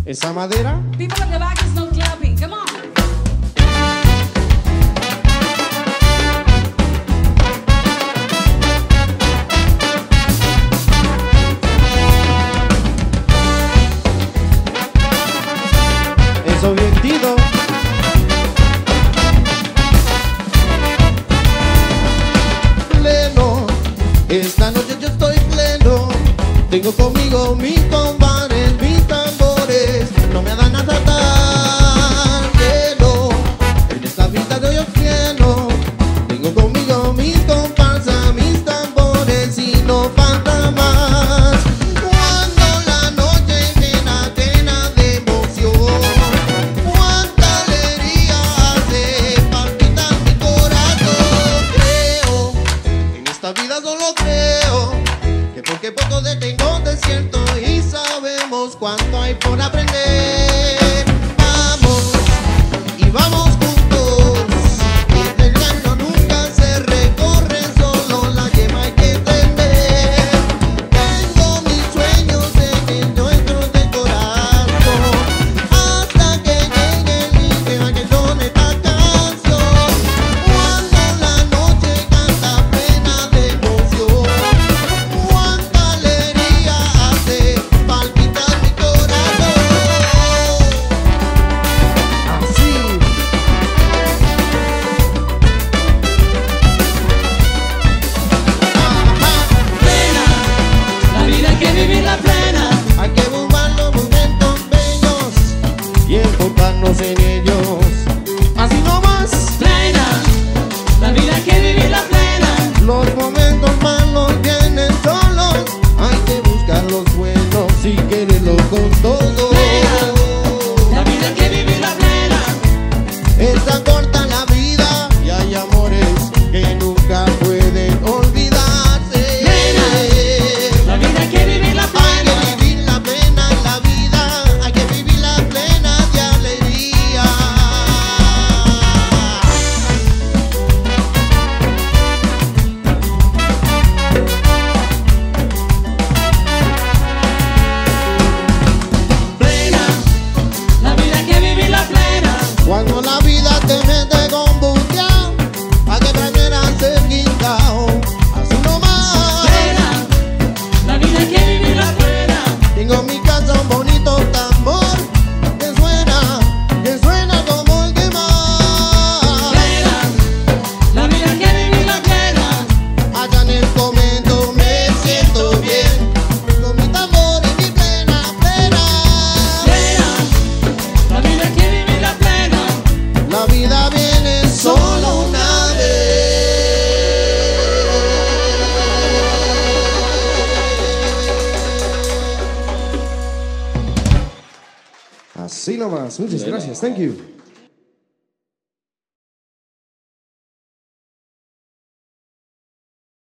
esa madera. People at the back is not clapping. Come on. Eso bien tido. Pleno, esta noche yo estoy pleno. Tengo conmigo mis compadres, mis tambores. No me dan a tratar pleno. En esta vida de hoy pleno. Tengo conmigo mis comparsas, mis tambores y no falta más. Cuando la noche llena, llena de emoción, cuánta alegría hace palpitar mi corazón. Creo, en esta vida solo creo, que porque poco detengo desierto y sabemos cuánto hay por aprender. Vamos y vamos juntos. El camino nunca se recorre, solo la yema hay que tender. Tengo mis sueños en el nuestro de corazón, hasta que llegue el día que son esta canción. Cuando la noche canta plena de emoción, cuánta alegría hace palpitar mi corazón. Así. Plena, la vida hay que vivirla plena. Hay que buscar los momentos bellos y enfocarnos en ellos. Así nomás. Plena, la vida hay que vivirla plena. Los momentos malos vienen solos. Hay que buscar los buenos y quererlo con todo. La vida hay que vivirla plena. Está corta la vida y hay amores que nunca pueden olvidarse. La vida hay que vivirla Hay plena. que vivir la plena en la vida, hay que vivir la plena de alegría. Plena, la vida hay que vivirla plena. Cuando la vida te mete convulsión, hay que aprender a ser guindao. Así nomás. Plena, la vida hay que vivirla plena. Tengo en mi casa un bonito tambor que suena como el que más. Plena, la vida hay que vivirla plena. Allá en el convento me siento bien, con mi tambor y mi plena, plena. Plena, la vida hay que vivirla plena. La vida viene solo una vez. Así nomás. Muchas gracias. Thank you.